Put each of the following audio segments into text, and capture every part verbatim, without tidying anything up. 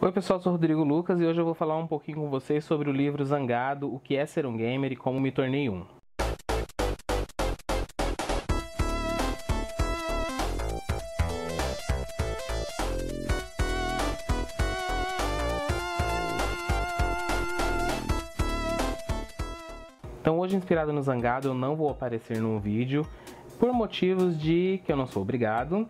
Oi pessoal, eu sou o Rodrigo Lucas e hoje eu vou falar um pouquinho com vocês sobre o livro Zangado, O que é ser um gamer e como me tornei um. Então hoje, inspirado no Zangado, eu não vou aparecer no vídeo por motivos de que eu não sou obrigado.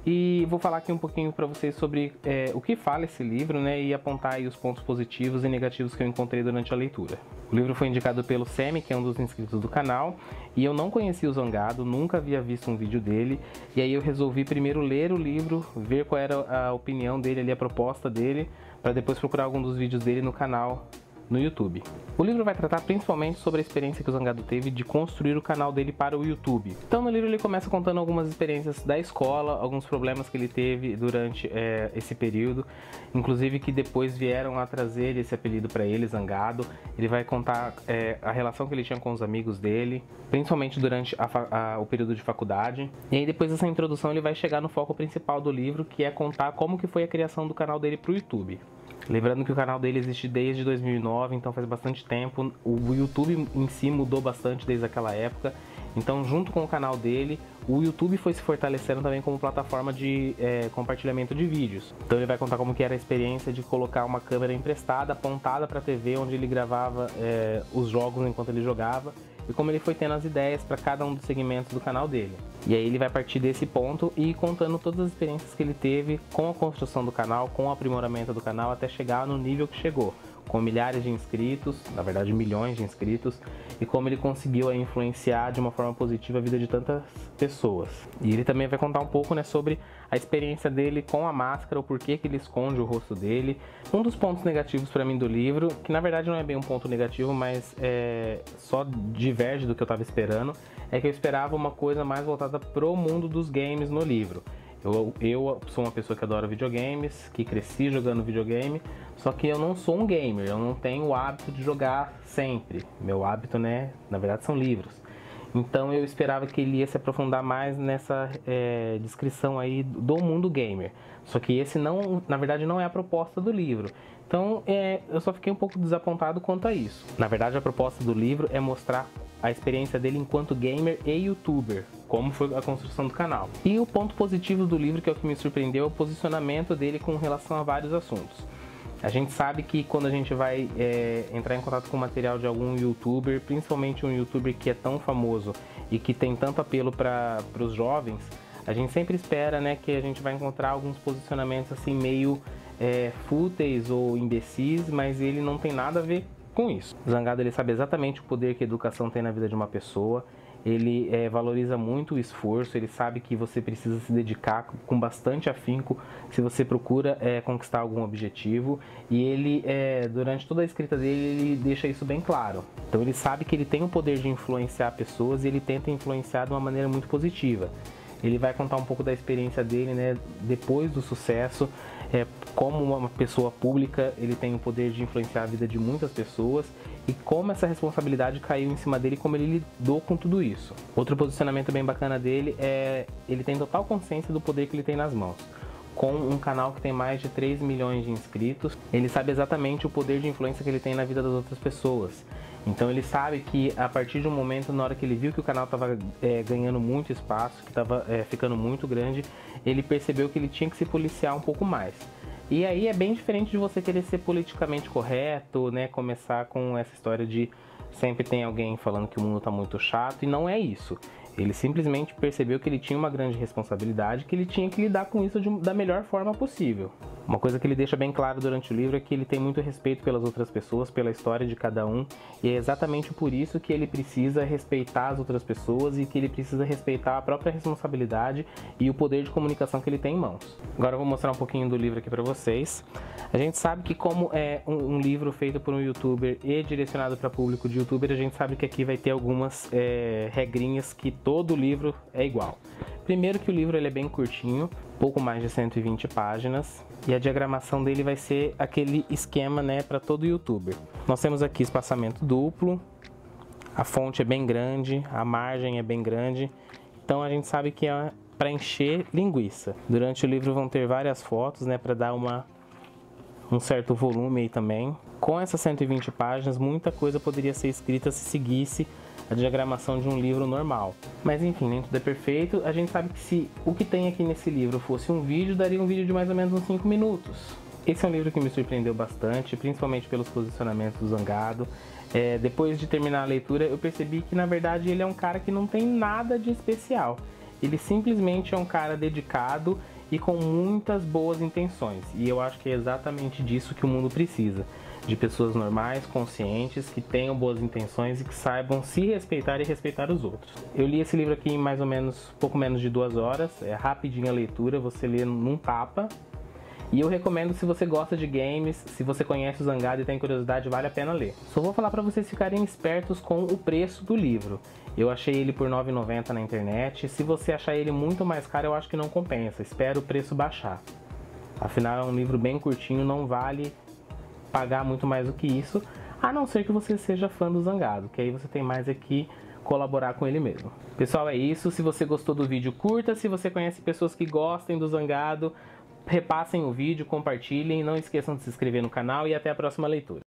E vou falar aqui um pouquinho para vocês sobre é, o que fala esse livro, né, e apontar aí os pontos positivos e negativos que eu encontrei durante a leitura. O livro foi indicado pelo Semi, que é um dos inscritos do canal, e eu não conhecia o Zangado, nunca havia visto um vídeo dele, e aí eu resolvi primeiro ler o livro, ver qual era a opinião dele, ali, a proposta dele, para depois procurar algum dos vídeos dele no canal no YouTube. O livro vai tratar principalmente sobre a experiência que o Zangado teve de construir o canal dele para o YouTube. Então no livro ele começa contando algumas experiências da escola, alguns problemas que ele teve durante é, esse período, inclusive que depois vieram a trazer esse apelido para ele, Zangado. Ele vai contar é, a relação que ele tinha com os amigos dele, principalmente durante a, a, o período de faculdade. E aí depois dessa introdução ele vai chegar no foco principal do livro, que é contar como que foi a criação do canal dele para o YouTube. Lembrando que o canal dele existe desde dois mil e nove, então faz bastante tempo. O YouTube em si mudou bastante desde aquela época. Então, junto com o canal dele, o YouTube foi se fortalecendo também como plataforma de é, compartilhamento de vídeos. Então ele vai contar como que era a experiência de colocar uma câmera emprestada, apontada para a T V, onde ele gravava é, os jogos enquanto ele jogava, e como ele foi tendo as ideias para cada um dos segmentos do canal dele. E aí ele vai partir desse ponto e ir contando todas as experiências que ele teve com a construção do canal, com o aprimoramento do canal, até chegar no nível que chegou, com milhares de inscritos, na verdade milhões de inscritos, e como ele conseguiu aí, influenciar de uma forma positiva a vida de tantas pessoas. E ele também vai contar um pouco, né, sobre a experiência dele com a máscara, o porquê que ele esconde o rosto dele. Um dos pontos negativos para mim do livro, que na verdade não é bem um ponto negativo, mas é, só diverge do que eu estava esperando, é que eu esperava uma coisa mais voltada pro mundo dos games no livro. Eu, eu sou uma pessoa que adora videogames, que cresci jogando videogame, só que eu não sou um gamer, eu não tenho o hábito de jogar sempre. Meu hábito, né, na verdade são livros. Então eu esperava que ele ia se aprofundar mais nessa é, descrição aí do mundo gamer. Só que esse não, na verdade não é a proposta do livro. Então é, eu só fiquei um pouco desapontado quanto a isso. Na verdade a proposta do livro é mostrar a experiência dele enquanto gamer e youtuber, como foi a construção do canal. E o ponto positivo do livro, que é o que me surpreendeu, é o posicionamento dele com relação a vários assuntos. A gente sabe que quando a gente vai é, entrar em contato com o material de algum youtuber, principalmente um youtuber que é tão famoso e que tem tanto apelo para os jovens, a gente sempre espera, né, que a gente vai encontrar alguns posicionamentos assim meio é, fúteis ou imbecis, mas ele não tem nada a ver com isso. O Zangado ele sabe exatamente o poder que a educação tem na vida de uma pessoa. Ele é, valoriza muito o esforço, ele sabe que você precisa se dedicar com bastante afinco se você procura é, conquistar algum objetivo, e ele, é, durante toda a escrita dele, ele deixa isso bem claro. Então ele sabe que ele tem o poder de influenciar pessoas e ele tenta influenciar de uma maneira muito positiva. Ele vai contar um pouco da experiência dele, né, depois do sucesso, é, como uma pessoa pública, ele tem o poder de influenciar a vida de muitas pessoas e como essa responsabilidade caiu em cima dele e como ele lidou com tudo isso. Outro posicionamento bem bacana dele é ele tem total consciência do poder que ele tem nas mãos. Com um canal que tem mais de três milhões de inscritos, ele sabe exatamente o poder de influência que ele tem na vida das outras pessoas. Então ele sabe que a partir de um momento, na hora que ele viu que o canal estava é, ganhando muito espaço, que estava é, ficando muito grande, ele percebeu que ele tinha que se policiar um pouco mais. E aí é bem diferente de você querer ser politicamente correto, né? Começar com essa história de sempre tem alguém falando que o mundo está muito chato, e não é isso. Ele simplesmente percebeu que ele tinha uma grande responsabilidade, que ele tinha que lidar com isso de, da melhor forma possível. Uma coisa que ele deixa bem claro durante o livro é que ele tem muito respeito pelas outras pessoas, pela história de cada um, e é exatamente por isso que ele precisa respeitar as outras pessoas e que ele precisa respeitar a própria responsabilidade e o poder de comunicação que ele tem em mãos. Agora eu vou mostrar um pouquinho do livro aqui para vocês. A gente sabe que como é um, um livro feito por um youtuber e direcionado para público de youtuber, a gente sabe que aqui vai ter algumas é, regrinhas que todo livro é igual. Primeiro que o livro ele é bem curtinho, pouco mais de cento e vinte páginas, e a diagramação dele vai ser aquele esquema, né, para todo youtuber. Nós temos aqui espaçamento duplo, a fonte é bem grande, a margem é bem grande, então a gente sabe que é para encher linguiça. Durante o livro vão ter várias fotos, né, para dar uma um certo volume aí também. Com essas cento e vinte páginas, muita coisa poderia ser escrita se seguisse a diagramação de um livro normal. Mas enfim, nem tudo é perfeito. A gente sabe que se o que tem aqui nesse livro fosse um vídeo, daria um vídeo de mais ou menos uns cinco minutos. Esse é um livro que me surpreendeu bastante, principalmente pelos posicionamentos do Zangado. É, depois de terminar a leitura, eu percebi que na verdade ele é um cara que não tem nada de especial. Ele simplesmente é um cara dedicado e com muitas boas intenções. E eu acho que é exatamente disso que o mundo precisa. De pessoas normais, conscientes, que tenham boas intenções e que saibam se respeitar e respeitar os outros. Eu li esse livro aqui em mais ou menos, pouco menos de duas horas. É rapidinho a leitura, você lê num tapa. E eu recomendo, se você gosta de games, se você conhece o Zangado e tem curiosidade, vale a pena ler. Só vou falar para vocês ficarem espertos com o preço do livro. Eu achei ele por nove reais e noventa centavos na internet. Se você achar ele muito mais caro, eu acho que não compensa. Espero o preço baixar. Afinal, é um livro bem curtinho, não vale pagar muito mais do que isso, a não ser que você seja fã do Zangado, que aí você tem mais aqui colaborar com ele mesmo. Pessoal, é isso. Se você gostou do vídeo, curta. Se você conhece pessoas que gostem do Zangado, repassem o vídeo, compartilhem, não esqueçam de se inscrever no canal e até a próxima leitura.